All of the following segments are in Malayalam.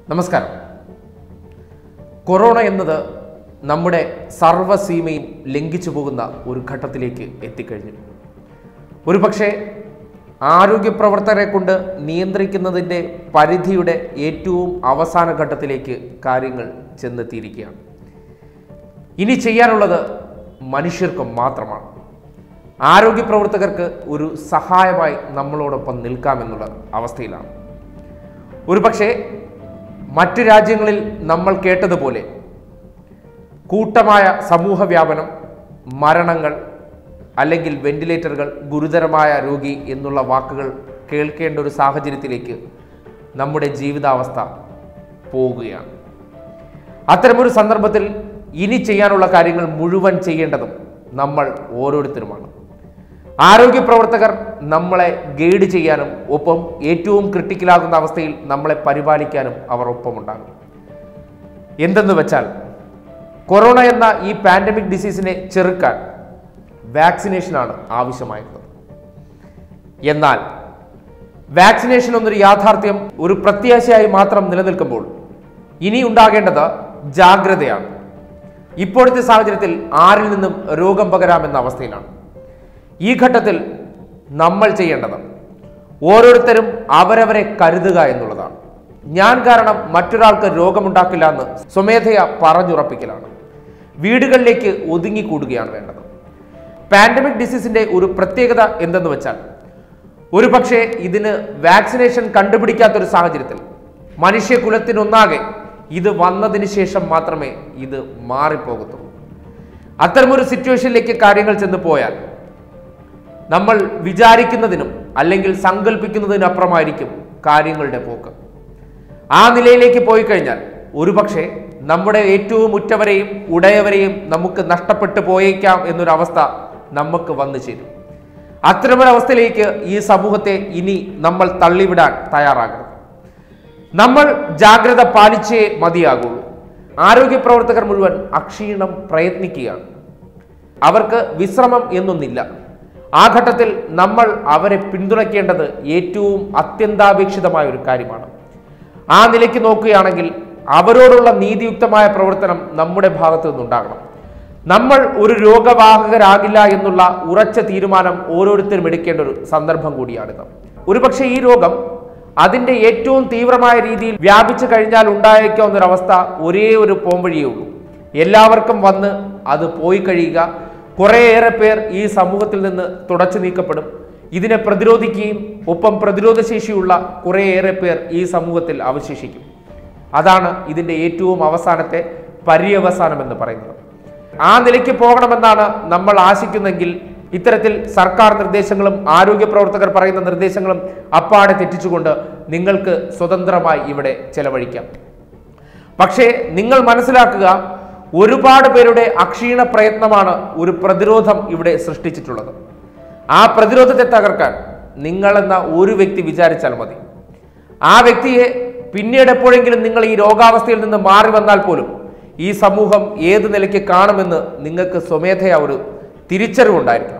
നമസ്കാരം. കൊറോണ എന്നത് നമ്മുടെ സർവ്വസീമയും ലംഘിച്ചു പോകുന്ന ഒരു ഘട്ടത്തിലേക്ക് എത്തിക്കഴിഞ്ഞു. ഒരുപക്ഷെ ആരോഗ്യ പ്രവർത്തകരെ കൊണ്ട് നിയന്ത്രിക്കുന്നതിൻ്റെ പരിധിയുടെ ഏറ്റവും അവസാന ഘട്ടത്തിലേക്ക് കാര്യങ്ങൾ ചെന്നെത്തിയിരിക്കുകയാണ്. ഇനി ചെയ്യാനുള്ളത് മനുഷ്യർക്ക് മാത്രമാണ്. ആരോഗ്യ പ്രവർത്തകർക്ക് ഒരു സഹായമായി നമ്മളോടൊപ്പം നിൽക്കാമെന്നുള്ള അവസ്ഥയിലാണ്. ഒരുപക്ഷെ മറ്റ് രാജ്യങ്ങളിൽ നമ്മൾ കേട്ടതുപോലെ കൂട്ടമായ സമൂഹ വ്യാപനം, മരണങ്ങൾ അല്ലെങ്കിൽ വെന്റിലേറ്ററുകൾ, ഗുരുതരമായ രോഗി എന്നുള്ള വാക്കുകൾ കേൾക്കേണ്ട ഒരു സാഹചര്യത്തിലേക്ക് നമ്മുടെ ജീവിതാവസ്ഥ പോവുകയാണ്. അത്തരമൊരു സന്ദർഭത്തിൽ ഇനി ചെയ്യാനുള്ള കാര്യങ്ങൾ മുഴുവൻ ചെയ്യേണ്ടതും നമ്മൾ ഓരോരുത്തരുമാണ്. ആരോഗ്യ പ്രവർത്തകർ നമ്മളെ ഗൈഡ് ചെയ്യാനും ഒപ്പം ഏറ്റവും ക്രിട്ടിക്കലാകുന്ന അവസ്ഥയിൽ നമ്മളെ പരിപാലിക്കാനും അവർ ഒപ്പമുണ്ടാകും. എന്തെന്ന് വെച്ചാൽ കൊറോണ എന്ന ഈ പാൻഡമിക് ഡിസീസിനെ ചെറുക്കാൻ വാക്സിനേഷനാണ് ആവശ്യമായിരുന്നത്. എന്നാൽ വാക്സിനേഷൻ എന്നൊരു യാഥാർത്ഥ്യം ഒരു പ്രത്യാശയായി മാത്രം നിലനിൽക്കുമ്പോൾ ഇനി ഉണ്ടാകേണ്ടത് ജാഗ്രതയാണ്. ഇപ്പോഴത്തെ സാഹചര്യത്തിൽ ആരിൽ നിന്നും രോഗം പകരാമെന്ന അവസ്ഥയിലാണ്. ഈ ഘട്ടത്തിൽ നമ്മൾ ചെയ്യേണ്ടത് ഓരോരുത്തരും അവരവരെ കരുതുക എന്നുള്ളതാണ്. ഞാൻ കാരണം മറ്റൊരാൾക്ക് രോഗമുണ്ടാക്കില്ല എന്ന് സ്വമേധയാ പറഞ്ഞുറപ്പിക്കലാണ്. വീടുകളിലേക്ക് ഒതുങ്ങിക്കൂടുകയാണ് വേണ്ടത്. പാൻഡമിക് ഡിസീസിന്റെ ഒരു പ്രത്യേകത എന്തെന്ന് വെച്ചാൽ ഒരുപക്ഷെ ഇതിന് വാക്സിനേഷൻ കണ്ടുപിടിക്കാത്തൊരു സാഹചര്യത്തിൽ മനുഷ്യകുലത്തിനൊന്നാകെ ഇത് വന്നതിന് ശേഷം മാത്രമേ ഇത് മാറിപ്പോകത്തുള്ളൂ. അത്തരമൊരു സിറ്റുവേഷനിലേക്ക് കാര്യങ്ങൾ ചെന്ന് പോയാൽ നമ്മൾ വിചാരിക്കുന്നതിനും അല്ലെങ്കിൽ സങ്കല്പിക്കുന്നതിനപ്പുറമായിരിക്കും കാര്യങ്ങളുടെ പോക്ക്. ആ നിലയിലേക്ക് പോയി കഴിഞ്ഞാൽ ഒരുപക്ഷെ നമ്മുടെ ഏറ്റവും ഉറ്റവരെയും ഉടയവരെയും നമുക്ക് നഷ്ടപ്പെട്ടു പോയേക്കാം എന്നൊരവസ്ഥ നമുക്ക് വന്നു ചേരും. അത്തരമൊരവസ്ഥയിലേക്ക് ഈ സമൂഹത്തെ ഇനി നമ്മൾ തള്ളിവിടാൻ തയ്യാറാകണം. നമ്മൾ ജാഗ്രത പാലിച്ചേ മതിയാകുള്ളൂ. ആരോഗ്യ പ്രവർത്തകർ മുഴുവൻ അക്ഷീണം പ്രയത്നിക്കുകയാണ്. അവർക്ക് വിശ്രമം എന്നൊന്നില്ല. ആ ഘട്ടത്തിൽ നമ്മൾ അവരെ പിന്തുണയ്ക്കേണ്ടത് ഏറ്റവും അത്യന്താപേക്ഷിതമായ ഒരു കാര്യമാണ്. ആ നിലയ്ക്ക് നോക്കുകയാണെങ്കിൽ അവരോടുള്ള നീതിയുക്തമായ പ്രവർത്തനം നമ്മുടെ ഭാഗത്തു നിന്നുണ്ടാകണം. നമ്മൾ ഒരു രോഗവാഹകരാകില്ല എന്നുള്ള ഉറച്ച തീരുമാനം ഓരോരുത്തരും എടുക്കേണ്ട ഒരു സന്ദർഭം കൂടിയാണിത്. ഒരുപക്ഷെ ഈ രോഗം അതിൻ്റെ ഏറ്റവും തീവ്രമായ രീതിയിൽ വ്യാപിച്ചു കഴിഞ്ഞാൽ ഉണ്ടായേക്കാവുന്നൊരവസ്ഥ ഒരേ ഒരു പോംവഴിയേ ഉള്ളൂ. എല്ലാവർക്കും വന്ന് അത് പോയി കഴിയുക. കുറേയേറെ പേർ ഈ സമൂഹത്തിൽ നിന്ന് തുടച്ചു നീക്കപ്പെടും. ഇതിനെ പ്രതിരോധിക്കുകയും ഒപ്പം പ്രതിരോധശേഷിയുള്ള കുറേയേറെ പേർ ഈ സമൂഹത്തിൽ അവശേഷിക്കും. അതാണ് ഇതിൻ്റെ ഏറ്റവും അവസാനത്തെ പര്യവസാനം എന്ന് പറയുന്നത്. ആ നിലയ്ക്ക് പോകണമെന്നാണ് നമ്മൾ ആശിക്കുന്നെങ്കിൽ ഇത്തരത്തിൽ സർക്കാർ നിർദ്ദേശങ്ങളും ആരോഗ്യ പ്രവർത്തകർ പറയുന്ന നിർദ്ദേശങ്ങളും അപ്പാടെ തെറ്റിച്ചുകൊണ്ട് നിങ്ങൾക്ക് സ്വതന്ത്രമായി ഇവിടെ ചെലവഴിക്കാം. പക്ഷേ നിങ്ങൾ മനസ്സിലാക്കുക, ഒരുപാട് പേരുടെ അക്ഷീണ പ്രയത്നമാണ് ഒരു പ്രതിരോധം ഇവിടെ സൃഷ്ടിച്ചിട്ടുള്ളത്. ആ പ്രതിരോധത്തെ തകർക്കാൻ നിങ്ങളെന്ന ഒരു വ്യക്തി വിചാരിച്ചാൽ മതി. ആ വ്യക്തിയെ പിന്നീട് എപ്പോഴെങ്കിലും നിങ്ങൾ ഈ രോഗാവസ്ഥയിൽ നിന്ന് മാറി വന്നാൽ പോലും ഈ സമൂഹം ഏത് നിലയ്ക്ക് കാണുമെന്ന് നിങ്ങൾക്ക് സ്വമേധയാ ഒരു തിരിച്ചറിവുണ്ടായിരിക്കണം.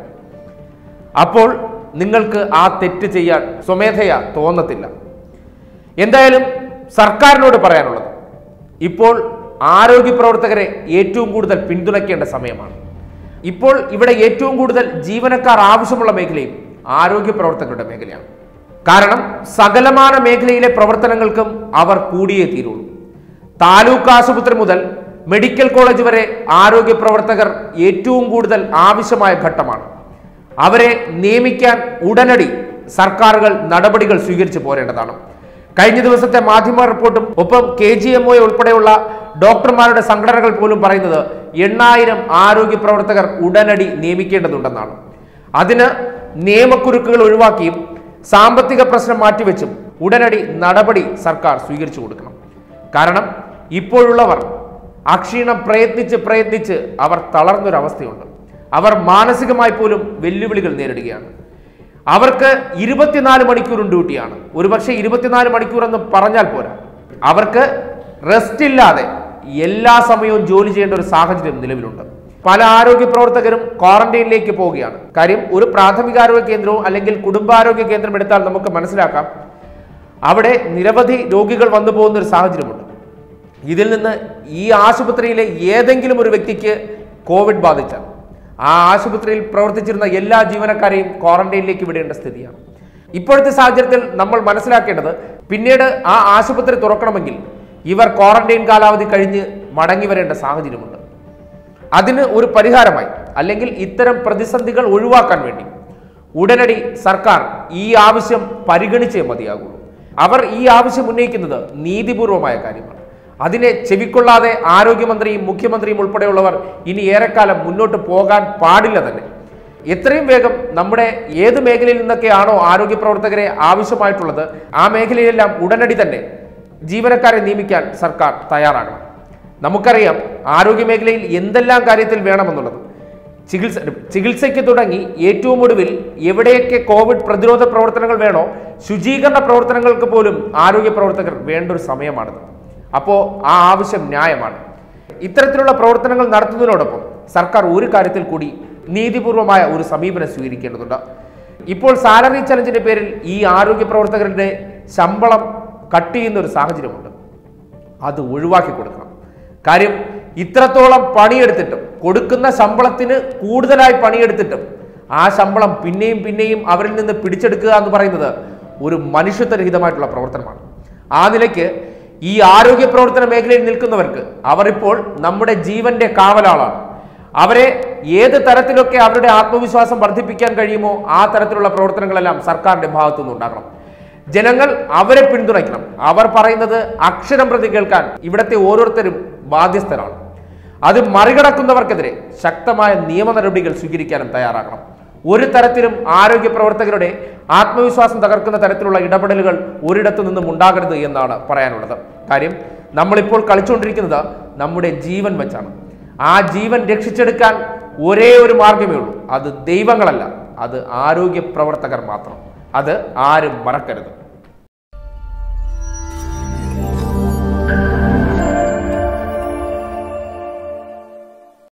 അപ്പോൾ നിങ്ങൾക്ക് ആ തെറ്റ് ചെയ്യാൻ സ്വമേധയാ തോന്നത്തില്ല. എന്തായാലും സർക്കാരിനോട് പറയാനുള്ളത്, ഇപ്പോൾ ആരോഗ്യ പ്രവർത്തകരെ ഏറ്റവും കൂടുതൽ പിന്തുണയ്ക്കേണ്ട സമയമാണ്. ഇപ്പോൾ ഇവിടെ ഏറ്റവും കൂടുതൽ ജീവനക്കാർ ആവശ്യമുള്ള മേഖലയും ആരോഗ്യ പ്രവർത്തകരുടെ മേഖലയാണ്. കാരണം സകലമാന മേഖലയിലെ പ്രവർത്തനങ്ങൾക്കും അവർ കൂടിയേ തീരുള്ളൂ. താലൂക്ക് ആശുപത്രി മുതൽ മെഡിക്കൽ കോളേജ് വരെ ആരോഗ്യ പ്രവർത്തകർ ഏറ്റവും കൂടുതൽ ആവശ്യമായ ഘട്ടമാണ്. അവരെ നിയമിക്കാൻ ഉടനടി സർക്കാരുകൾ നടപടികൾ സ്വീകരിച്ചു പോരേണ്ടതാണ്. കഴിഞ്ഞ ദിവസത്തെ മാധ്യമ റിപ്പോർട്ടും ഒപ്പം KGMO ഉൾപ്പെടെയുള്ള ഡോക്ടർമാരുടെ സംഘടനകൾ പോലും പറയുന്നത് 8000 ആരോഗ്യ പ്രവർത്തകർ ഉടനടി നിയമിക്കേണ്ടതുണ്ടെന്നാണ്. അതിന് നിയമക്കുരുക്കുകൾ ഒഴിവാക്കിയും സാമ്പത്തിക പ്രശ്നം മാറ്റിവെച്ചും ഉടനടി നടപടി സർക്കാർ സ്വീകരിച്ചു കൊടുക്കണം. കാരണം ഇപ്പോഴുള്ളവർ അക്ഷീണം പ്രയത്നിച്ച് അവർ തളർന്നൊരവസ്ഥയുണ്ട്. അവർ മാനസികമായി പോലും വെല്ലുവിളികൾ നേരിടുകയാണ്. അവർക്ക് 24 മണിക്കൂറും ഡ്യൂട്ടിയാണ്. ഒരുപക്ഷെ 24 മണിക്കൂർ എന്ന് പറഞ്ഞാൽ പോരാ, അവർക്ക് റെസ്റ്റ് ഇല്ലാതെ എല്ലാ സമയവും ജോലി ചെയ്യേണ്ട ഒരു സാഹചര്യം നിലവിലുണ്ട്. പല ആരോഗ്യ പ്രവർത്തകരും ക്വാറന്റൈനിലേക്ക് പോവുകയാണ്. കാര്യം ഒരു പ്രാഥമികാരോഗ്യ കേന്ദ്രവും അല്ലെങ്കിൽ കുടുംബാരോഗ്യ കേന്ദ്രം എടുത്താൽ നമുക്ക് മനസ്സിലാക്കാം അവിടെ നിരവധി രോഗികൾ വന്നു പോകുന്ന ഒരു സാഹചര്യമുണ്ട്. ഇതിൽ നിന്ന് ഈ ആശുപത്രിയിലെ ഏതെങ്കിലും ഒരു വ്യക്തിക്ക് കോവിഡ് ബാധിച്ചാൽ ആ ആശുപത്രിയിൽ പ്രവർത്തിച്ചിരുന്ന എല്ലാ ജീവനക്കാരെയും ക്വാറന്റൈനിലേക്ക് വിടേണ്ട സ്ഥിതിയാണ്. ഇപ്പോഴത്തെ സാഹചര്യത്തിൽ നമ്മൾ മനസ്സിലാക്കേണ്ടത്, പിന്നീട് ആ ആശുപത്രി തുറക്കണമെങ്കിൽ ഇവർ ക്വാറന്റൈൻ കാലാവധി കഴിഞ്ഞ് മടങ്ങി വരേണ്ട സാഹചര്യമുണ്ട്. അതിന് ഒരു പരിഹാരമായി, അല്ലെങ്കിൽ ഇത്തരം പ്രതിസന്ധികൾ ഒഴിവാക്കാൻ വേണ്ടി ഉടനടി സർക്കാർ ഈ ആവശ്യം പരിഗണിച്ചേ മതിയാകുള്ളൂ. അവർ ഈ ആവശ്യം ഉന്നയിക്കുന്നത് നീതിപൂർവമായ കാര്യമാണ്. അതിനെ ചെവിക്കൊള്ളാതെ ആരോഗ്യമന്ത്രിയും മുഖ്യമന്ത്രിയും ഉൾപ്പെടെയുള്ളവർ ഇനി ഏറെക്കാലം മുന്നോട്ട് പോകാൻ പാടില്ല തന്നെ. എത്രയും വേഗം നമ്മുടെ ഏത് മേഖലയിൽ നിന്നൊക്കെയാണോ ആരോഗ്യ പ്രവർത്തകരെ ആവശ്യമായിട്ടുള്ളത് ആ മേഖലയിലെല്ലാം ഉടനടി തന്നെ ജീവനക്കാരെ നിയമിക്കാൻ സർക്കാർ തയ്യാറാകണം. നമുക്കറിയാം ആരോഗ്യ മേഖലയിൽ എന്തെല്ലാം കാര്യത്തിൽ വേണമെന്നുള്ളത്. ചികിത്സയ്ക്ക് തുടങ്ങി ഏറ്റവും ഒടുവിൽ എവിടെയൊക്കെ കോവിഡ് പ്രതിരോധ പ്രവർത്തനങ്ങൾ വേണോ, ശുചീകരണ പ്രവർത്തനങ്ങൾക്ക് പോലും ആരോഗ്യ പ്രവർത്തകർ വേണ്ട ഒരു സമയമാണിത്. അപ്പോൾ ആ ആവശ്യം ന്യായമാണ്. ഇത്തരത്തിലുള്ള പ്രവർത്തനങ്ങൾ നടത്തുന്നതിനോടൊപ്പം സർക്കാർ ഒരു കാര്യത്തിൽ കൂടി നീതിപൂർവമായ ഒരു സമീപനം സ്വീകരിക്കേണ്ടതുണ്ട്. ഇപ്പോൾ സാലറി ചലഞ്ചിന്റെ പേരിൽ ഈ ആരോഗ്യ പ്രവർത്തകരുടെ ശമ്പളം കട്ട് ചെയ്യുന്ന ഒരു സാഹചര്യമുണ്ട്. അത് ഒഴിവാക്കി കൊടുക്കണം. കാര്യം, ഇത്രത്തോളം പണിയെടുത്തിട്ടും കൊടുക്കുന്ന ശമ്പളത്തിന് കൂടുതലായി പണിയെടുത്തിട്ടും ആ ശമ്പളം പിന്നെയും പിന്നെയും അവരിൽ നിന്ന് പിടിച്ചെടുക്കുക എന്ന് പറയുന്നത് ഒരു മനുഷ്യത്വരഹിതമായിട്ടുള്ള പ്രവർത്തനമാണ്. ആ നിലയ്ക്ക് ഈ ആരോഗ്യ പ്രവർത്തന മേഖലയിൽ നിൽക്കുന്നവർക്ക് അവർ ഇപ്പോൾ നമ്മുടെ ജീവന്റെ കാവലാളാണ്. അവരെ ഏത് തരത്തിലൊക്കെ അവരുടെ ആത്മവിശ്വാസം വർദ്ധിപ്പിക്കാൻ കഴിയുമോ ആ തരത്തിലുള്ള പ്രവർത്തനങ്ങളെല്ലാം സർക്കാരിന്റെ ഭാഗത്തു നിന്നുണ്ടാകണം. ജനങ്ങൾ അവരെ പിന്തുണയ്ക്കണം. അവർ പറയുന്നത് അക്ഷരം പ്രതി കേൾക്കാൻ ഇവിടുത്തെ ഓരോരുത്തരും ബാധ്യസ്ഥരാണ്. അത് മറികടക്കുന്നവർക്കെതിരെ ശക്തമായ നിയമ നടപടികൾ സ്വീകരിക്കാനും തയ്യാറാകണം. ഒരു തരത്തിലും ആരോഗ്യ പ്രവർത്തകരുടെ ആത്മവിശ്വാസം തകർക്കുന്ന തരത്തിലുള്ള ഇടപെടലുകൾ ഒരിടത്തു നിന്നും ഉണ്ടാകരുത് എന്നാണ് പറയാനുള്ളത്. കാര്യം, നമ്മളിപ്പോൾ കളിച്ചുകൊണ്ടിരിക്കുന്നത് നമ്മുടെ ജീവൻ വെച്ചാണ്. ആ ജീവൻ രക്ഷിച്ചെടുക്കാൻ ഒരേ ഒരു മാർഗമേ ഉള്ളൂ. അത് ദൈവങ്ങളല്ല, അത് ആരോഗ്യ പ്രവർത്തകർ മാത്രം. അത് ആരും മറക്കരുത്.